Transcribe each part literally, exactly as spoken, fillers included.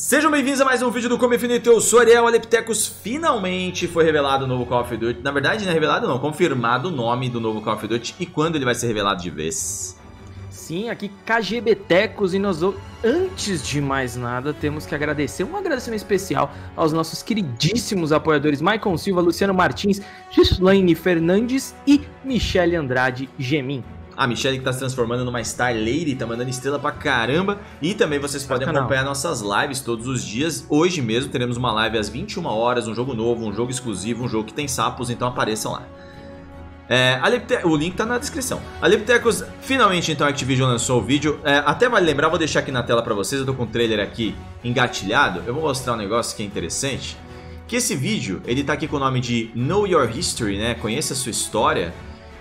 Sejam bem-vindos a mais um vídeo do Como Infinito. Eu sou Ariel Aleptecos. Finalmente foi revelado o novo Call of Duty. Na verdade, não é revelado não, confirmado o nome do novo Call of Duty e quando ele vai ser revelado de vez. Sim, aqui KGBtecos, e nós, antes de mais nada, temos que agradecer, um agradecimento especial aos nossos queridíssimos apoiadores Maicon Silva, Luciano Martins, Gislaine Fernandes e Michele Andrade Gemin. A Michelle que tá se transformando numa Star Lady, tá mandando estrela pra caramba. E também vocês podem acompanhar nossas lives todos os dias. Hoje mesmo teremos uma live às vinte e uma horas, um jogo novo, um jogo exclusivo, um jogo que tem sapos, então apareçam lá. É, Alepte... O link tá na descrição. Aleptecos, finalmente então a Activision lançou o vídeo. É, até vale lembrar, vou deixar aqui na tela pra vocês, eu tô com o trailer aqui engatilhado. Eu vou mostrar um negócio que é interessante. Que esse vídeo, ele tá aqui com o nome de Know Your History, né? Conheça a sua história.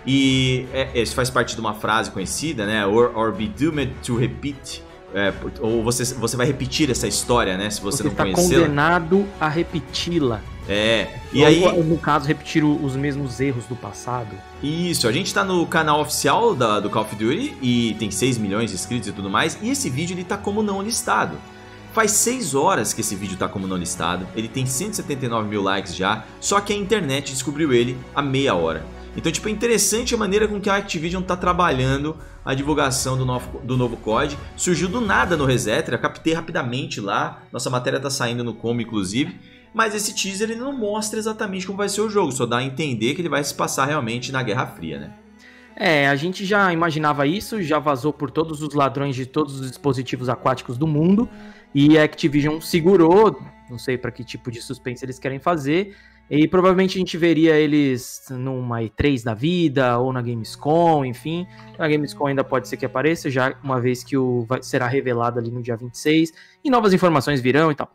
E é, isso faz parte de uma frase conhecida, né? Or, or be doomed to repeat. É, ou você, você vai repetir essa história, né? Se você, você não conhecê-la. Você está condenado a repeti-la. É. E ou, aí, no caso, repetir os mesmos erros do passado. Isso. A gente tá no canal oficial da, do Call of Duty e tem seis milhões de inscritos e tudo mais. E esse vídeo ele tá como não listado. Faz seis horas que esse vídeo tá como não listado. Ele tem cento e setenta e nove mil likes já. Só que a internet descobriu ele há meia hora. Então, tipo, é interessante a maneira com que a Activision tá trabalhando a divulgação do novo, do novo C O D. Surgiu do nada no Resetera, captei rapidamente lá. Nossa matéria tá saindo no Como, inclusive. Mas esse teaser ele não mostra exatamente como vai ser o jogo. Só dá a entender que ele vai se passar realmente na Guerra Fria, né? É, a gente já imaginava isso, já vazou por todos os ladrões de todos os dispositivos aquáticos do mundo. E a Activision segurou, não sei para que tipo de suspense eles querem fazer. E provavelmente a gente veria eles numa E três da vida, ou na Gamescom, enfim. Na Gamescom ainda pode ser que apareça, já uma vez que o vai, será revelado ali no dia vinte e seis. E novas informações virão e tal.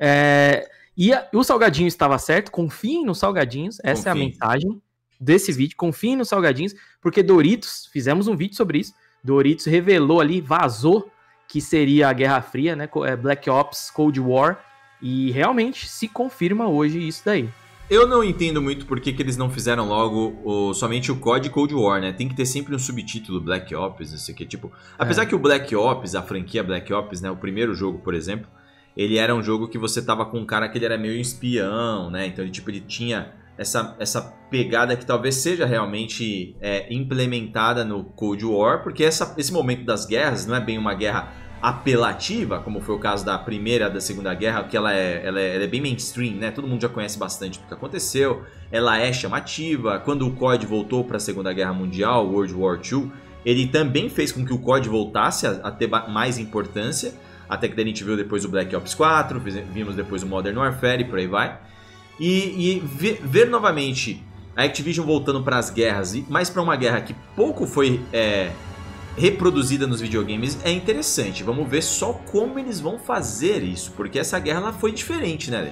É, e a, o Salgadinho estava certo, confiem nos Salgadinhos, essa Confie. é a mensagem desse vídeo. Confiem nos Salgadinhos, porque Doritos, fizemos um vídeo sobre isso, Doritos revelou ali, vazou que seria a Guerra Fria, né? Black Ops, Cold War, e realmente se confirma hoje isso daí. Eu não entendo muito por que, que eles não fizeram logo o, somente o C O D Cold War, né? Tem que ter sempre um subtítulo Black Ops, não sei o que, tipo... Apesar é. que o Black Ops, a franquia Black Ops, né? O primeiro jogo, por exemplo, ele era um jogo que você tava com um cara que ele era meio espião, né? Então ele, tipo, ele tinha essa, essa pegada que talvez seja realmente é, implementada no Cold War, porque essa, esse momento das guerras não é bem uma guerra apelativa, como foi o caso da primeira e da segunda guerra, que ela é, ela, é, ela é bem mainstream, né? Todo mundo já conhece bastante do que aconteceu, ela é chamativa. Quando o C O D voltou para a Segunda Guerra Mundial, World War dois, ele também fez com que o C O D voltasse a, a ter mais importância, até que daí a gente viu depois o Black Ops quatro, vimos depois o Modern Warfare e por aí vai. E, e ver, ver novamente a Activision voltando para as guerras, mas para uma guerra que pouco foi... É, reproduzida nos videogames é interessante. Vamos ver só como eles vão fazer isso, porque essa guerra ela foi diferente, né, Lê?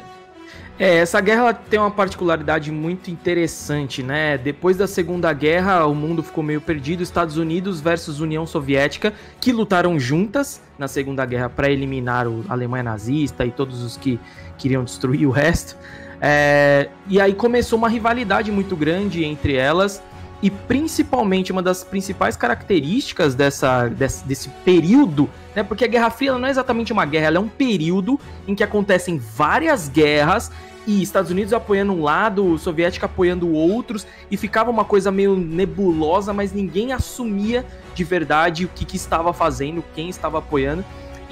É, essa guerra ela tem uma particularidade muito interessante, né? Depois da Segunda Guerra, o mundo ficou meio perdido. Estados Unidos versus União Soviética, que lutaram juntas na Segunda Guerra para eliminar a Alemanha nazista e todos os que queriam destruir o resto. É, e aí começou uma rivalidade muito grande entre elas. E principalmente, uma das principais características dessa, desse, desse período, né? Porque a Guerra Fria ela não é exatamente uma guerra, ela é um período em que acontecem várias guerras e Estados Unidos apoiando um lado, soviética apoiando outros, e ficava uma coisa meio nebulosa, mas ninguém assumia de verdade o que, que estava fazendo, quem estava apoiando.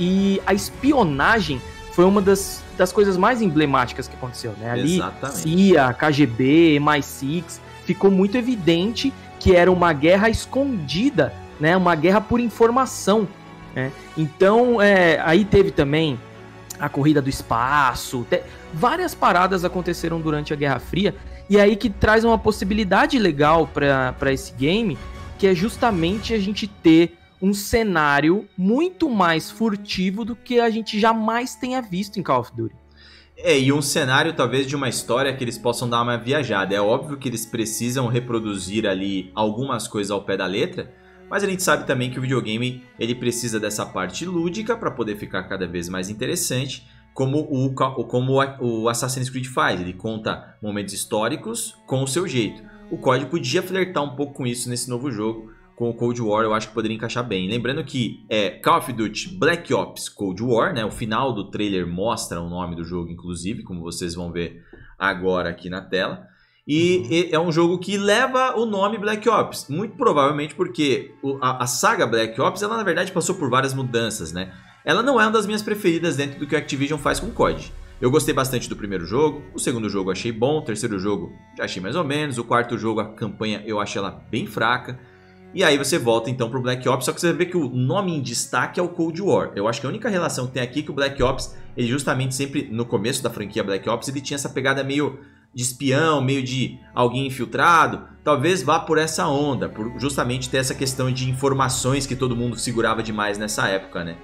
E a espionagem foi uma das, das coisas mais emblemáticas que aconteceu, né? Ali, Exatamente. C I A, K G B, M I seis... ficou muito evidente que era uma guerra escondida, né? Uma guerra por informação, né? Então, é, aí teve também a corrida do espaço, te... várias paradas aconteceram durante a Guerra Fria, e aí que traz uma possibilidade legal para esse game, que é justamente a gente ter um cenário muito mais furtivo do que a gente jamais tenha visto em Call of Duty. É, e um cenário talvez de uma história que eles possam dar uma viajada. É óbvio que eles precisam reproduzir ali algumas coisas ao pé da letra, mas a gente sabe também que o videogame ele precisa dessa parte lúdica para poder ficar cada vez mais interessante, como o, como o Assassin's Creed faz. Ele conta momentos históricos com o seu jeito. O C O D podia flertar um pouco com isso nesse novo jogo, com o Cold War eu acho que poderia encaixar bem. Lembrando que é Call of Duty Black Ops Cold War, né? O final do trailer mostra o nome do jogo, inclusive, como vocês vão ver agora aqui na tela. E, uhum. e é um jogo que leva o nome Black Ops, muito provavelmente porque o, a, a saga Black Ops, ela na verdade passou por várias mudanças, né? Ela não é uma das minhas preferidas dentro do que a Activision faz com o C O D. Eu gostei bastante do primeiro jogo, o segundo jogo eu achei bom, o terceiro jogo já achei mais ou menos, o quarto jogo, a campanha, eu achei ela bem fraca. E aí você volta então pro Black Ops, só que você vê que o nome em destaque é o Cold War. Eu acho que a única relação que tem aqui é que o Black Ops, ele justamente sempre, no começo da franquia Black Ops, ele tinha essa pegada meio de espião, meio de alguém infiltrado. Talvez vá por essa onda, por justamente ter essa questão de informações que todo mundo segurava demais nessa época, né?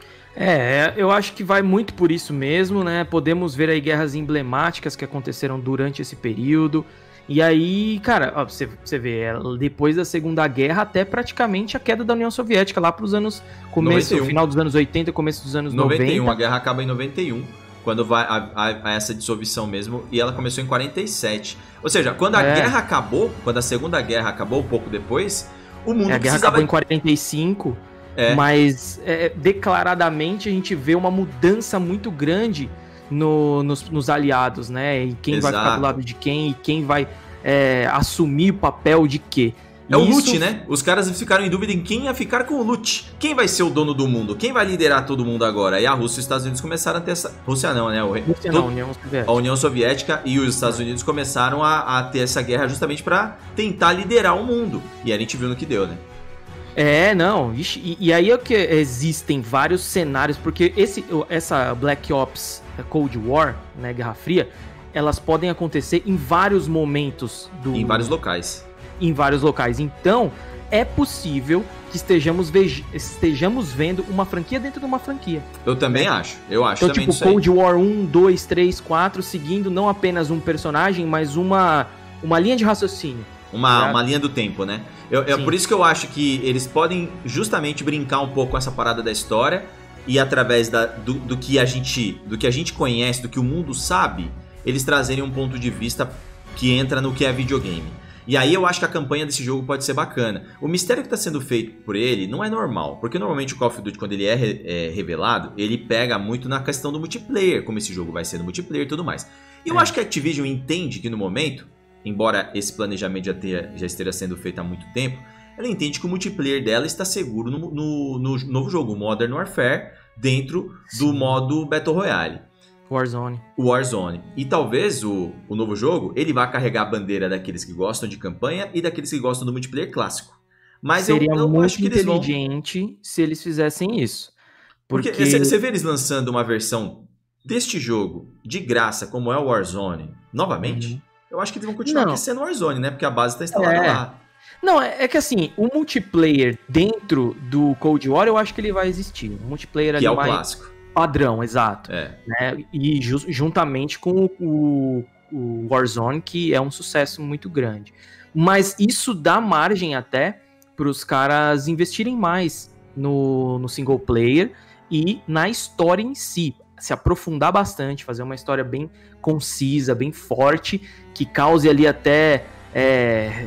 É, eu acho que vai muito por isso mesmo, né? Podemos ver aí guerras emblemáticas que aconteceram durante esse período. E aí, cara, ó, você, você vê, depois da Segunda Guerra até praticamente a queda da União Soviética, lá para os anos, começo, final dos anos oitenta, começo dos anos noventa e um, noventa. A guerra acaba em noventa e um, quando vai a, a, a essa dissolução mesmo, e ela começou em quarenta e sete. Ou seja, quando a é. guerra acabou, quando a Segunda Guerra acabou, pouco depois, o mundo é, a guerra precisava... acabou em quarenta e cinco... É. Mas é, declaradamente a gente vê uma mudança muito grande no, nos, nos aliados, né? E quem Exato. vai ficar do lado de quem e quem vai é, assumir o papel de quê. É o Lute, né? Os caras ficaram em dúvida em quem ia ficar com o Lute. Quem vai ser o dono do mundo? Quem vai liderar todo mundo agora? E a Rússia e os Estados Unidos começaram a ter essa... Rússia não, né? O... Rússia não, a União Soviética. A União Soviética e os Estados Unidos começaram a, a ter essa guerra justamente para tentar liderar o mundo. E a gente viu no que deu, né? É, não, ixi, e, e aí é que existem vários cenários, porque esse, essa Black Ops Cold War, né, Guerra Fria, elas podem acontecer em vários momentos do... Em vários locais. Em vários locais, então é possível que estejamos, ve estejamos vendo uma franquia dentro de uma franquia. Eu também né? acho, eu acho então, também tipo, Cold aí. War um, dois, três, quatro, seguindo não apenas um personagem, mas uma, uma linha de raciocínio. Uma, uma linha do tempo, né? Eu, é por isso que eu acho que eles podem justamente brincar um pouco com essa parada da história e através da, do, do, que a gente, do que a gente conhece, do que o mundo sabe, eles trazerem um ponto de vista que entra no que é videogame. E aí eu acho que a campanha desse jogo pode ser bacana. O mistério que está sendo feito por ele não é normal, porque normalmente o Call of Duty, quando ele é, re, é revelado, ele pega muito na questão do multiplayer, como esse jogo vai ser no multiplayer e tudo mais. E eu é. acho que a Activision entende que no momento... Embora esse planejamento já, tenha, já esteja sendo feito há muito tempo, ela entende que o multiplayer dela está seguro no, no, no novo jogo, Modern Warfare, dentro Sim. do modo Battle Royale. Warzone. Warzone. E talvez o, o novo jogo, ele vá carregar a bandeira daqueles que gostam de campanha e daqueles que gostam do multiplayer clássico. Mas Seria eu, eu muito acho que eles inteligente vão... se eles fizessem isso. Porque você porque... vê eles lançando uma versão deste jogo de graça, como é o Warzone, novamente... Uhum. Eu acho que eles vão continuar não. sendo Warzone, né? Porque a base está instalada é. lá. Não, é, é que assim, o multiplayer dentro do Cold War, eu acho que ele vai existir. O multiplayer ali que é o mais clássico. Padrão, exato. É. Né? E ju juntamente com o, o Warzone, que é um sucesso muito grande. Mas isso dá margem até para os caras investirem mais no, no single player e na história em si. Se aprofundar bastante, fazer uma história bem concisa, bem forte, que cause ali até é,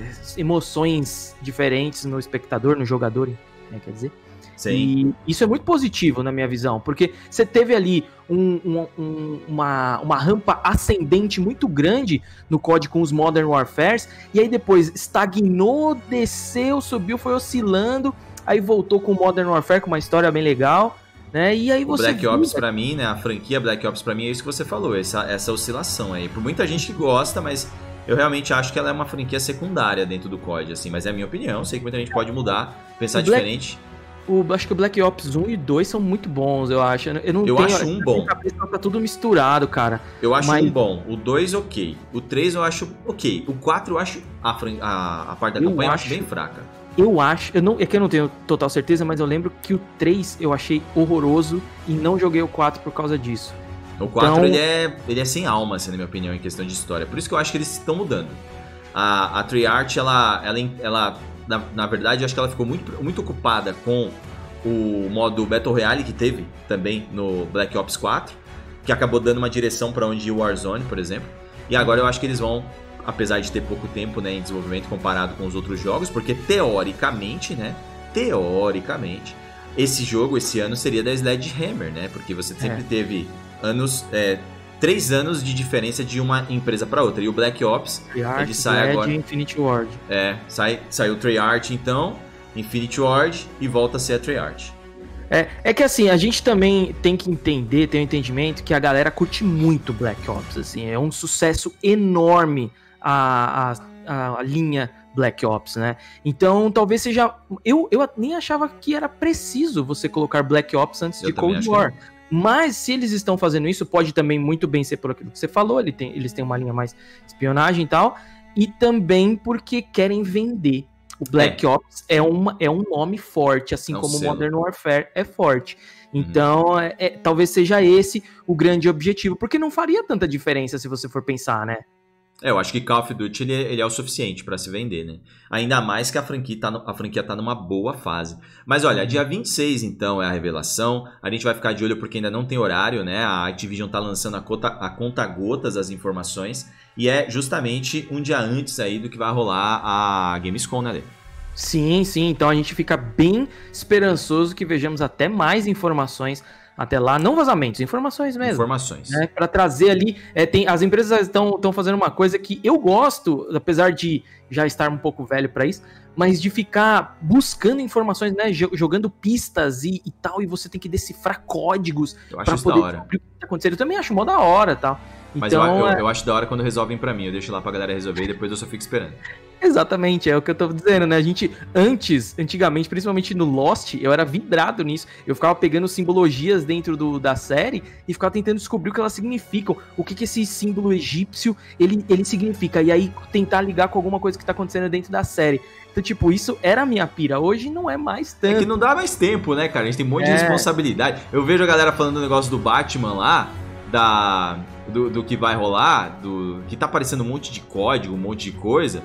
emoções diferentes no espectador, no jogador, né, quer dizer. Sim. E isso é muito positivo na minha visão, porque você teve ali um, um, um, uma, uma rampa ascendente muito grande no C O D com os Modern Warfares, e aí depois estagnou, desceu, subiu, foi oscilando, aí voltou com o Modern Warfare com uma história bem legal. Né? E aí você o Black Ops pra mim, né, a franquia Black Ops pra mim é isso que você falou, essa, essa oscilação aí. Por muita gente que gosta, mas eu realmente acho que ela é uma franquia secundária dentro do C O D, assim, mas é a minha opinião, sei que muita gente pode mudar, pensar o Black, diferente. O, acho que o Black Ops um e dois são muito bons, eu acho. Eu, não eu tenho, acho um bom. Tá tudo misturado, cara. Eu acho mas... um bom, o dois ok, o três eu acho ok, o quatro eu acho, a, a, a parte da eu campanha acho... eu acho bem fraca. Eu acho, eu não, é que eu não tenho total certeza, mas eu lembro que o três eu achei horroroso e não joguei o quatro por causa disso. O quatro então... ele, é, ele é sem alma, assim, na minha opinião, em questão de história. Por isso que eu acho que eles estão mudando. A, a Treyarch, ela, ela, ela na, na verdade, eu acho que ela ficou muito, muito ocupada com o modo Battle Royale que teve também no Black Ops quatro, que acabou dando uma direção para onde ia o Warzone, por exemplo. E agora eu acho que eles vão apesar de ter pouco tempo, né, em desenvolvimento comparado com os outros jogos, porque teoricamente, né, teoricamente, esse jogo, esse ano, seria da Sledgehammer, né, porque você sempre é. teve anos, é, três anos de diferença de uma empresa para outra, e o Black Ops, Treyarch, ele sai Red, agora... Infinity Ward. É, sai, saiu Treyarch então, Infinity Ward, e volta a ser a Treyarch. É, é que assim, a gente também tem que entender, ter um entendimento que a galera curte muito Black Ops, assim, é um sucesso enorme a, a, a linha Black Ops, né? Então, talvez seja... Eu, eu nem achava que era preciso você colocar Black Ops antes eu de Cold War. Mas, se eles estão fazendo isso, pode também muito bem ser por aquilo que você falou, ele tem, eles têm uma linha mais espionagem e tal, e também porque querem vender. O Black é. Ops é, uma, é um nome forte, assim é um como o Modern Warfare é forte. Então, uhum. é, é, talvez seja esse o grande objetivo, porque não faria tanta diferença se você for pensar, né? É, eu acho que Call of Duty ele, ele é o suficiente pra se vender, né? Ainda mais que a franquia, tá no, a franquia tá numa boa fase. Mas olha, dia vinte e seis então é a revelação. A gente vai ficar de olho porque ainda não tem horário, né? A Activision tá lançando a conta, a conta gotas as informações. E é justamente um dia antes aí do que vai rolar a Gamescom, né, Lê? Sim, sim. Então a gente fica bem esperançoso que vejamos até mais informações até lá, não vazamentos, informações mesmo. Informações. Né, para trazer ali, é, tem, as empresas estão fazendo uma coisa que eu gosto, apesar de já estar um pouco velho para isso, mas de ficar buscando informações, né, jogando pistas e, e tal, e você tem que decifrar códigos para poder descobrir o que tá acontecendo. Eu também acho mó da hora, tal. Mas então, eu, eu, é... eu acho da hora quando resolvem pra mim. Eu deixo lá pra galera resolver e depois eu só fico esperando. Exatamente, é o que eu tô dizendo, né? A gente, antes, antigamente, principalmente no Lost, eu era vidrado nisso. Eu ficava pegando simbologias dentro do, da série e ficava tentando descobrir o que elas significam. O que que esse símbolo egípcio, ele, ele significa. E aí, tentar ligar com alguma coisa que tá acontecendo dentro da série. Então, tipo, isso era a minha pira. Hoje não é mais tanto. É que não dá mais tempo, né, cara? A gente tem um monte é. de responsabilidade. Eu vejo a galera falando do negócio do Batman lá, da... Do, do que vai rolar, do que tá aparecendo um monte de código, um monte de coisa,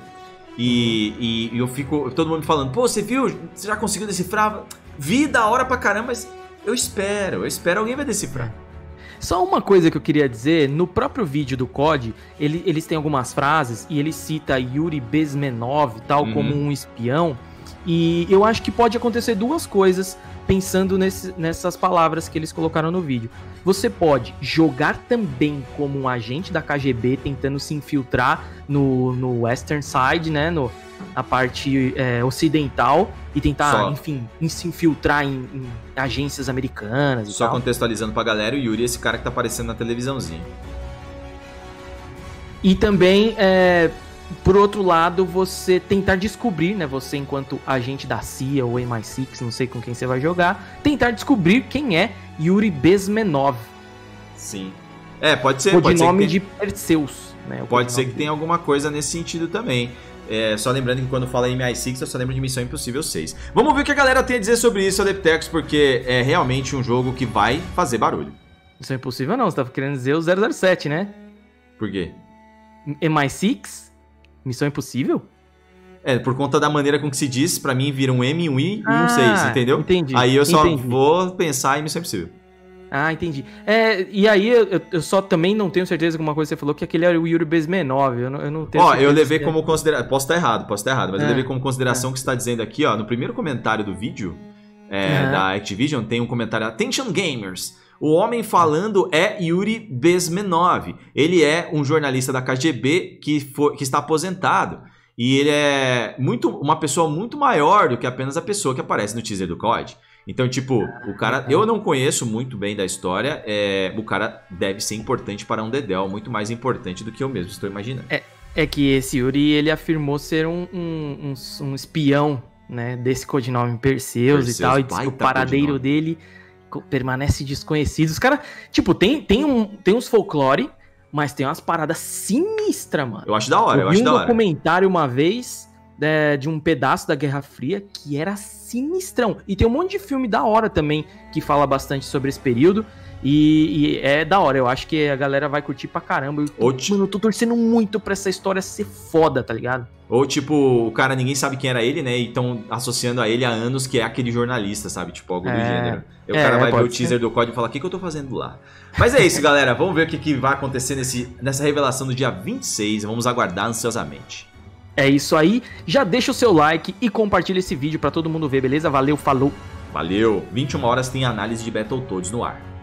e, e, e eu fico, todo mundo me falando, pô, você viu, você já conseguiu decifrar? Vi, da hora pra caramba, mas eu espero, eu espero, alguém vai decifrar. Só uma coisa que eu queria dizer, no próprio vídeo do C O D, ele, eles têm algumas frases, e ele cita Yuri Bezmenov, tal, uhum. como um espião, e eu acho que pode acontecer duas coisas, pensando nesse, nessas palavras que eles colocaram no vídeo. Você pode jogar também como um agente da K G B tentando se infiltrar no, no Western Side, né, no, na parte é, ocidental e tentar, Só. enfim, se infiltrar em, em agências americanas e Só tal. contextualizando pra galera, o Yuri é esse cara que tá aparecendo na televisãozinha. E também, é, por outro lado, você tentar descobrir, né, você enquanto agente da C I A ou M I seis, não sei com quem você vai jogar, tentar descobrir quem é Yuri Bezmenov. Sim. É, pode ser. O pode nome ser de Perseus. Né, pode ser que tenha alguma coisa nesse sentido também. É, só lembrando que quando fala M I seis, eu só lembro de Missão Impossível seis. Vamos ver o que a galera tem a dizer sobre isso, Adeptecos, porque é realmente um jogo que vai fazer barulho. Missão Impossível não, você tava querendo dizer o zero zero sete, né? Por quê? M I seis? Missão Impossível? É, por conta da maneira com que se diz, pra mim vira um M, um I e ah, um seis, entendeu? Entendi. Aí eu só entendi. vou pensar em Missão Impossível. Ah, entendi. É, e aí eu, eu só também não tenho certeza que uma coisa que você falou, que aquele era o Yuri Bezmenov, eu não, eu não tenho Ó, certeza. eu levei como consideração, posso estar errado, posso estar errado, mas é, eu levei como consideração é. que você está dizendo aqui, ó, no primeiro comentário do vídeo é, uhum. da Activision, tem um comentário, Attention Gamers, o homem falando é Yuri Bezmenov, ele é um jornalista da K G B que, for, que está aposentado. E ele é muito, uma pessoa muito maior do que apenas a pessoa que aparece no teaser do C O D. Então, tipo, o cara... Eu não conheço muito bem da história. É, o cara deve ser importante para um dedéu. Muito mais importante do que eu mesmo estou imaginando. É, é que esse Yuri, ele afirmou ser um, um, um, um espião, né? Desse codinome Perseus, Perseus e tal. E diz que o paradeiro codinome. dele permanece desconhecido. Os caras... Tipo, tem, tem, um, tem uns folclore... Mas tem umas paradas sinistras, mano. Eu acho da hora, eu, eu acho um da hora. Eu vi um documentário uma vez é, de um pedaço da Guerra Fria que era sinistrão. E tem um monte de filme da hora também que fala bastante sobre esse período. E, e é da hora, eu acho que a galera vai curtir pra caramba. Eu, Ou ti- Mano, eu tô torcendo muito pra essa história ser foda, tá ligado? Ou tipo, o cara, ninguém sabe quem era ele, né? E estão associando a ele há anos que é aquele jornalista, sabe? Tipo, algo do É. gênero. E o É, cara vai ver o pode teaser ser. do código e falar, o que, que eu tô fazendo lá? Mas é isso, galera. Vamos ver o que, que vai acontecer nesse, nessa revelação do dia vinte e seis. Vamos aguardar ansiosamente. É isso aí. Já deixa o seu like e compartilha esse vídeo pra todo mundo ver, beleza? Valeu, falou! Valeu! vinte e uma horas tem análise de Battletoads no ar.